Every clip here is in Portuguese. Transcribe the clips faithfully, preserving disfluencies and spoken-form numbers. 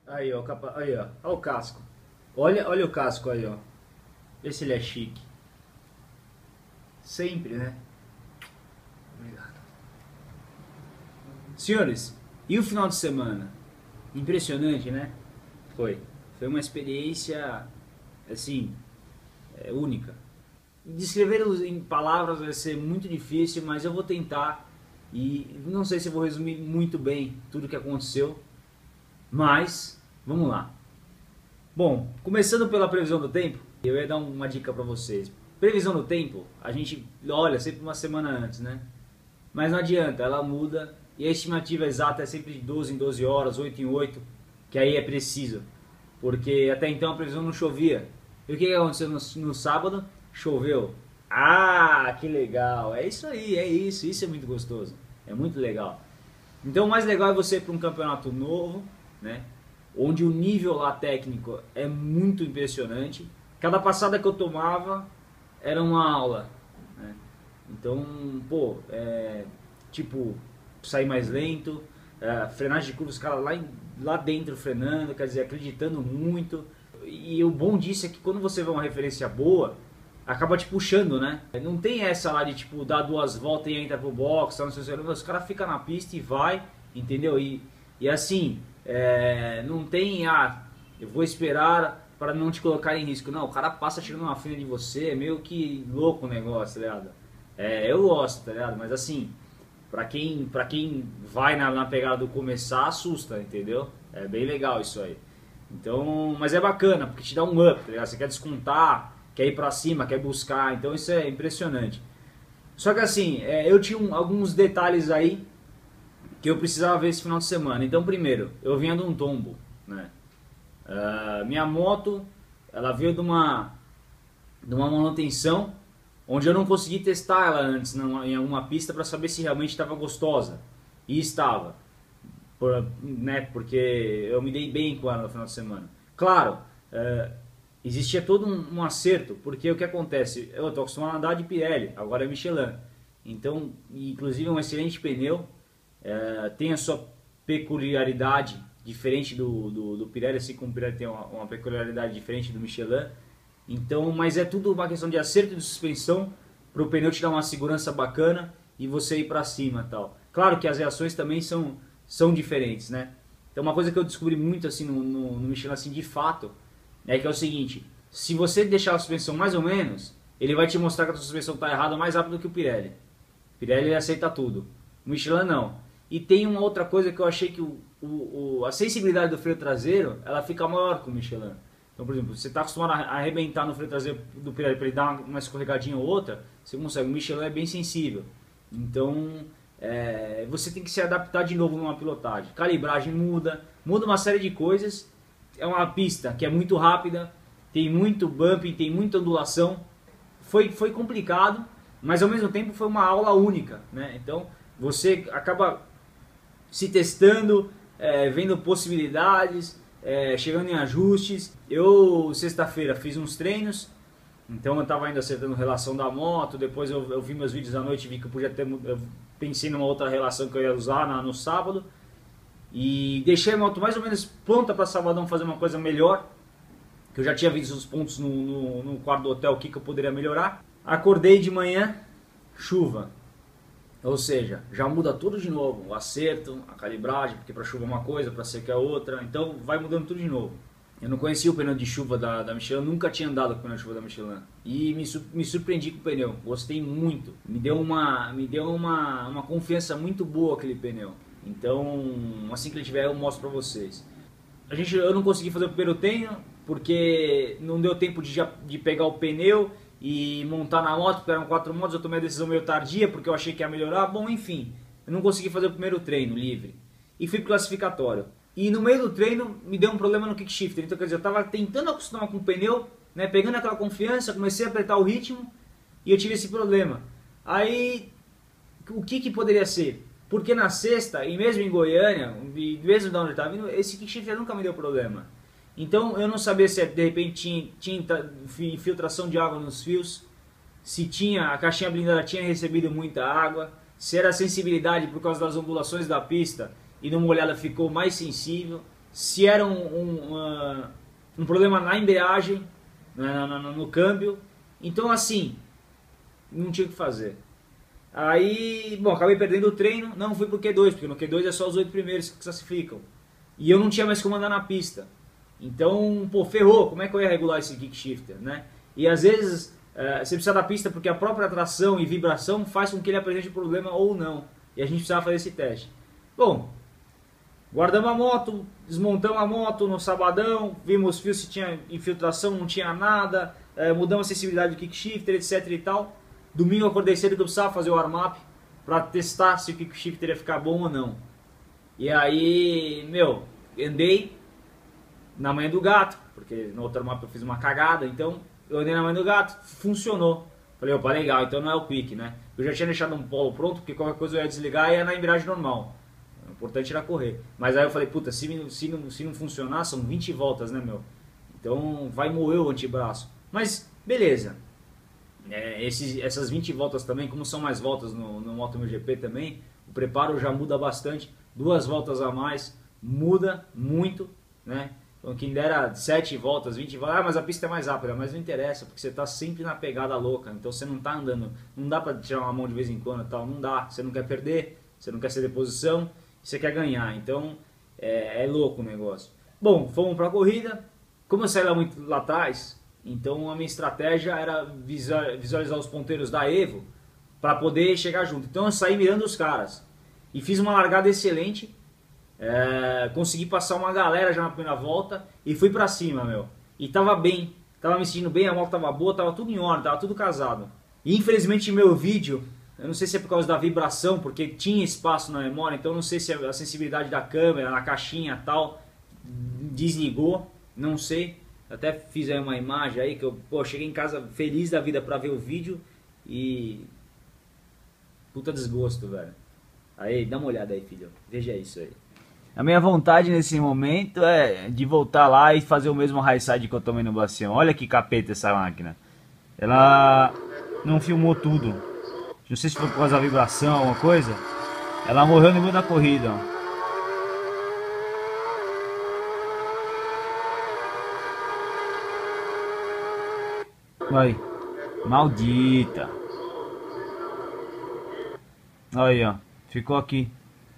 Aí, ó, capa... aí, ó. Olha o casco. Olha, olha o casco aí, ó. Vê se ele é chique. Sempre, né? Obrigado. Senhores, e o final de semana? Impressionante, né? Foi. Foi uma experiência, assim, é, única. Descrever em palavras vai ser muito difícil, mas eu vou tentar. E não sei se eu vou resumir muito bem tudo o que aconteceu, mas vamos lá. Bom, começando pela previsão do tempo, eu ia dar uma dica para vocês. Previsão do tempo, a gente olha sempre uma semana antes, né? Mas não adianta, ela muda e a estimativa exata é sempre de doze em doze horas, oito em oito, que aí é preciso. Porque até então a previsão não chovia. E o que aconteceu no, no sábado? Choveu. Ah, que legal! É isso aí, é isso, isso é muito gostoso. É muito legal. Então o mais legal é você ir para um campeonato novo, né? Onde o nível lá técnico é muito impressionante. Cada passada que eu tomava era uma aula, né? Então, pô, é, tipo, sair mais lento, é, frenagem de curva, os caras lá, em- lá dentro frenando, quer dizer, acreditando muito. E o bom disso é que quando você vê uma referência boa, acaba te puxando, né? Não tem essa lá de tipo dar duas voltas e entra pro box, não sei se os caras ficam na pista e vai, entendeu? E, e assim, é, não tem, ah, eu vou esperar para não te colocar em risco. Não, o cara passa tirando uma frente de você, é meio que louco o negócio, tá ligado? É, eu gosto, tá ligado? Mas assim, pra quem, pra quem vai na, na pegada do começar, assusta, entendeu? É bem legal isso aí. Então, mas é bacana, porque te dá um up, tá ligado? Você quer descontar, quer ir pra cima, quer buscar, então isso é impressionante. Só que assim, é, eu tinha um- alguns detalhes aí que eu precisava ver esse final de semana. Então, primeiro, eu vinha de um tombo, né? Ah, minha moto, ela veio de uma, de uma manutenção onde eu não consegui testar ela antes numa- em alguma pista para saber se realmente estava gostosa. E estava, por- né, porque eu me dei bem com ela no final de semana. Claro, eh, existia todo um, um acerto, porque o que acontece? Eu estou acostumado a andar de Pirelli, agora é Michelin. Então, inclusive é um excelente pneu, eh, tem a sua peculiaridade diferente do, do, do Pirelli, assim como o Pirelli tem uma, uma peculiaridade diferente do Michelin. Então, mas é tudo uma questão de acerto de suspensão para o pneu te dar uma segurança bacana e você ir para cima e tal. Claro que as reações também são, são diferentes, né? Então uma coisa que eu descobri muito assim no, no, no Michelin assim, de fato é que é o seguinte: se você deixar a suspensão mais ou menos, ele vai te mostrar que a sua suspensão está errada mais rápido que o Pirelli. O Pirelli ele aceita tudo, o Michelin não. E tem uma outra coisa que eu achei que o, o, o- a sensibilidade do freio traseiro ela fica maior que o Michelin. Então, por exemplo, você está acostumado a arrebentar no freio traseiro do Pirelli para ele dar uma, uma escorregadinha ou outra, você consegue. O Michelin é bem sensível. Então, é, você tem que se adaptar de novo numa pilotagem. Calibragem muda, muda uma série de coisas. É uma pista que é muito rápida, tem muito bumping, tem muita ondulação. Foi, foi complicado, mas ao mesmo tempo foi uma aula única, né? Então, você acaba se testando, é, vendo possibilidades, é, chegando em ajustes. Eu, sexta-feira, fiz uns treinos, então eu estava ainda acertando relação da moto. Depois eu, eu vi meus vídeos à noite e vi que eu podia ter. Eu pensei numa outra relação que eu ia usar na, no sábado. E deixei a moto mais ou menos pronta para sabadão fazer uma coisa melhor. Que eu já tinha visto os pontos no, no, no quarto do hotel, o que, que eu poderia melhorar. Acordei de manhã, chuva. Ou seja, já muda tudo de novo, o acerto, a calibragem, porque para chuva é uma coisa, para seca é outra, então vai mudando tudo de novo. Eu não conhecia o pneu de chuva da, da Michelin, nunca tinha andado com o pneu de chuva da Michelin. E me, su- me surpreendi com o pneu, gostei muito. Me deu, uma, me deu uma, uma confiança muito boa aquele pneu. Então, assim que ele tiver eu mostro para vocês. A gente, eu não consegui fazer o primeiro treino porque não deu tempo de, já, de pegar o pneu e montar na moto, porque eram quatro motos. Eu tomei a decisão meio tardia porque eu achei que ia melhorar. Bom, enfim, eu não consegui fazer o primeiro treino livre e fui pro classificatório. E no meio do treino me deu um problema no kickshifter. Então, quer dizer, eu estava tentando acostumar com o pneu, né, pegando aquela confiança, comecei a apertar o ritmo e eu tive esse problema. Aí, o que, que poderia ser? Porque na sexta, e mesmo em Goiânia, e mesmo de onde eu estava vindo, esse kickshifter nunca me deu problema. Então eu não sabia se de repente tinha, tinha infiltração de água nos fios, se tinha a caixinha blindada tinha recebido muita água, se era a sensibilidade por causa das ondulações da pista e numa olhada ficou mais sensível, se era um, um, uh, um problema na embreagem, no, no, no câmbio. Então assim, não tinha o que fazer. Aí, bom, acabei perdendo o treino, não fui pro Q dois, porque no Q dois é só os oito primeiros que classificam. E eu não tinha mais como andar na pista. Então, pô, ferrou, como é que eu ia regular esse kickshifter, né? E às vezes uh, você precisa da pista porque a própria tração e vibração faz com que ele apresente problema ou não. E a gente precisava fazer esse teste. Bom, guardamos a moto, desmontamos a moto no sabadão, vimos os fios se tinha infiltração, não tinha nada, uh, mudamos a sensibilidade do kickshifter, etc e tal. Domingo eu acordei cedo que eu precisava fazer o warm-up para testar se o kickshifter ia ficar bom ou não. E aí, meu, andei na manhã do gato, porque no outro mapa eu fiz uma cagada, então eu andei na manhã do gato, funcionou. Falei, opa, legal, então não é o quick, né? Eu já tinha deixado um polo pronto, porque qualquer coisa eu ia desligar e ia na embreagem normal. O importante era correr. Mas aí eu falei, puta, se, se, não, se não funcionar, são vinte voltas, né, meu? Então vai moer o antebraço. Mas, beleza. É, esses, essas vinte voltas também, como são mais voltas no, no MotoMotoGP também, o preparo já muda bastante. Duas voltas a mais, muda muito, né? Então quem dera sete voltas, vinte voltas, ah, mas a pista é mais rápida, mas não interessa, porque você está sempre na pegada louca, então você não está andando, não dá para tirar uma mão de vez em quando e tal, não dá, você não quer perder, você não quer ceder posição, você quer ganhar, então é, é louco o negócio. Bom, fomos para a corrida, como eu saí lá muito lá atrás, então a minha estratégia era visualizar os ponteiros da Evo para poder chegar junto, então eu saí mirando os caras e fiz uma largada excelente. É, consegui passar uma galera já na primeira volta e fui pra cima, meu. E tava bem, tava me sentindo bem, a moto tava boa, tava tudo em ordem, tava tudo casado. E infelizmente meu vídeo, eu não sei se é por causa da vibração, porque tinha espaço na memória, então não sei se a sensibilidade da câmera, na caixinha e tal, desligou, não sei. Até fiz aí uma imagem aí que eu pô, cheguei em casa feliz da vida pra ver o vídeo e... puta desgosto, velho. Aí, dá uma olhada aí, filho, veja isso aí. A minha vontade nesse momento é de voltar lá e fazer o mesmo high side que eu tomei no Bacião. Olha que capeta essa máquina. Ela não filmou tudo. Não sei se foi por causa da vibração, alguma coisa. Ela morreu no meio da corrida. Ó. Aí. Maldita. Aí, ó. Ficou aqui.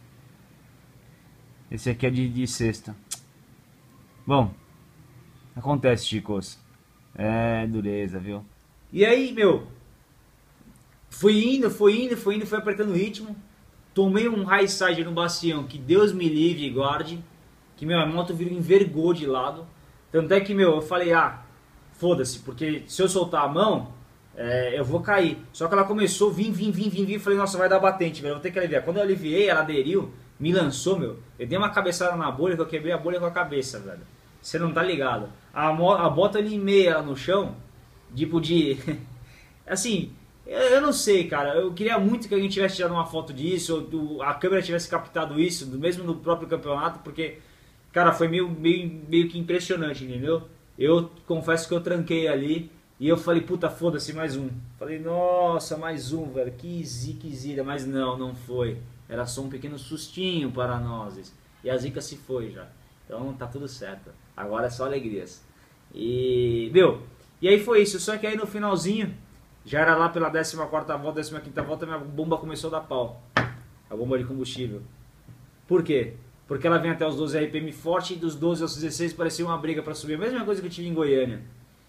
Esse aqui é de, de sexta. Bom, acontece, chicos. É dureza, viu? E aí, meu, fui indo, fui indo, fui indo, fui apertando o ritmo. Tomei um high side no Bacião, que Deus me livre e guarde. Que meu, a moto virou envergou de lado. Tanto é que, meu, eu falei, ah, foda-se, porque se eu soltar a mão, é, eu vou cair. Só que ela começou, vim, vim, vim, vim, vim. Falei, nossa, vai dar batente, velho, eu vou ter que aliviar. Quando eu aliviei, ela aderiu. Me lançou, meu. Eu dei uma cabeçada na bolha que eu quebrei a bolha com a cabeça, velho. Você não tá ligado. A, a bota ali meia no chão, tipo de... assim, eu, eu não sei, cara. Eu queria muito que a gente tivesse tirado uma foto disso, ou a câmera tivesse captado isso, mesmo no próprio campeonato, porque, cara, foi meio, meio, meio que impressionante, entendeu? Eu confesso que eu tranquei ali e eu falei, puta, foda-se, mais um. Falei, nossa, mais um, velho. Que ziquezira, mas não, não foi. Era só um pequeno sustinho para nós. E a zica se foi já. Então tá tudo certo. Agora é só alegrias. E, meu, e aí foi isso. Só que aí no finalzinho, já era lá pela décima quarta volta, décima quinta volta, minha bomba começou a dar pau. A bomba de combustível. Por quê? Porque ela vem até os doze R P M forte e dos doze aos dezesseis parecia uma briga para subir. A mesma coisa que eu tive em Goiânia.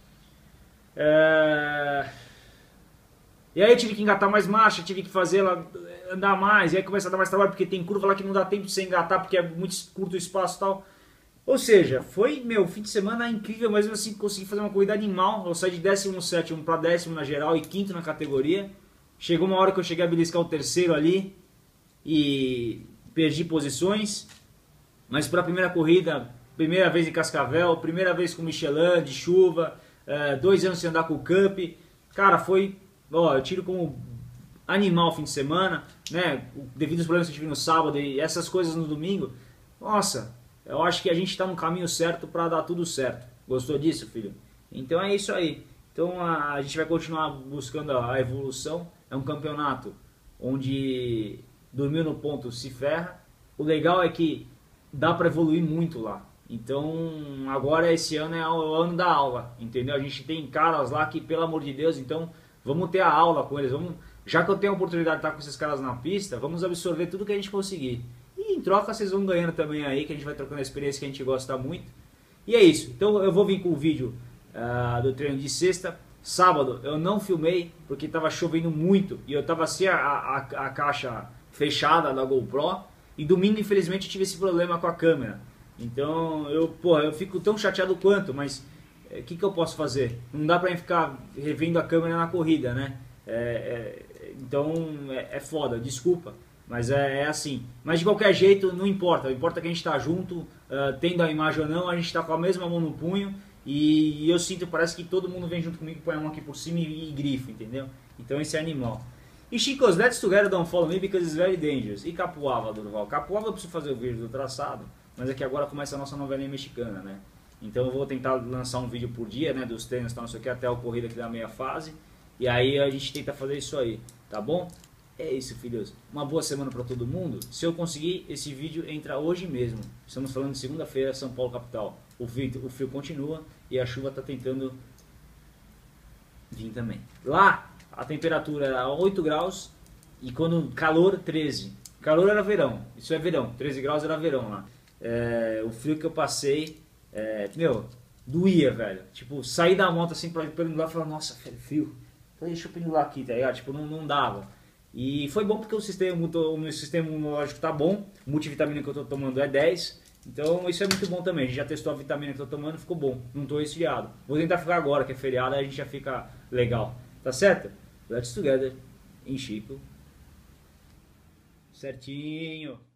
É... E aí eu tive que engatar mais marcha, tive que fazer ela andar mais, e aí começa a dar mais trabalho, porque tem curva lá que não dá tempo de você engatar, porque é muito curto o espaço e tal. Ou seja, foi, meu, fim de semana incrível, mas assim, consegui fazer uma corrida animal. Eu saí de décimo sétimo para décimo na geral e quinto na categoria. Chegou uma hora que eu cheguei a beliscar o terceiro ali e perdi posições. Mas para a primeira corrida, primeira vez em Cascavel, primeira vez com Michelin, de chuva, é, dois anos sem andar com o Cup. Cara, foi... Ó, eu tiro como animal fim de semana, né? Devido aos problemas que eu tive no sábado e essas coisas no domingo. Nossa, eu acho que a gente está no caminho certo para dar tudo certo. Gostou disso, filho? Então é isso aí. Então a, a gente vai continuar buscando a, a evolução. É um campeonato onde dormiu no ponto se ferra. O legal é que dá para evoluir muito lá. Então agora esse ano é o ano da aula, entendeu? A gente tem caras lá que, pelo amor de Deus, então vamos ter a aula com eles, vamos, já que eu tenho a oportunidade de estar com esses caras na pista, vamos absorver tudo que a gente conseguir. E em troca vocês vão ganhando também aí, que a gente vai trocando a experiência que a gente gosta muito. E é isso, então eu vou vir com o vídeo uh, do treino de sexta. Sábado eu não filmei porque estava chovendo muito e eu estava sem a, a, a caixa fechada da GoPro. E domingo infelizmente eu tive esse problema com a câmera. Então eu, porra, eu fico tão chateado quanto, mas o é, que, que eu posso fazer? Não dá pra ficar revendo a câmera na corrida, né? É, é, então é, é foda, desculpa, mas é, é assim. Mas de qualquer jeito não importa, importa que a gente tá junto, uh, tendo a imagem ou não, a gente tá com a mesma mão no punho e, e eu sinto, parece que todo mundo vem junto comigo, põe a mão aqui por cima e, e grifa, entendeu? Então esse é animal. E chicos, let's together don't follow me because it's very dangerous. E Capuava, Durval? Capuava eu preciso fazer o vídeo do traçado. Mas é que agora começa a nossa novelinha mexicana, né? Então eu vou tentar lançar um vídeo por dia, né? Dos treinos, tá, não sei o que, até a corrida aqui da meia fase. E aí a gente tenta fazer isso aí, tá bom? É isso, filhos. Uma boa semana pra todo mundo. Se eu conseguir, esse vídeo entra hoje mesmo. Estamos falando de segunda-feira, São Paulo capital. O frio, o frio continua e a chuva tá tentando vir também. Lá, a temperatura era oito graus e quando calor, treze. Calor era verão, isso é verão. treze graus era verão lá. É, o frio que eu passei, é, meu, doía, velho. Tipo, sair da moto assim pra pendular e falar, nossa, frio, deixa eu pendular aqui, tá ligado? Tipo, não, não dava. E foi bom porque o sistema, o meu sistema imunológico tá bom, a multivitamina que eu tô tomando é dez, então isso é muito bom também. A gente já testou a vitamina que eu tô tomando, ficou bom, não tô resfriado. Vou tentar ficar agora, que é feriado, aí a gente já fica legal, tá certo? Let's together, em Chico. Certinho.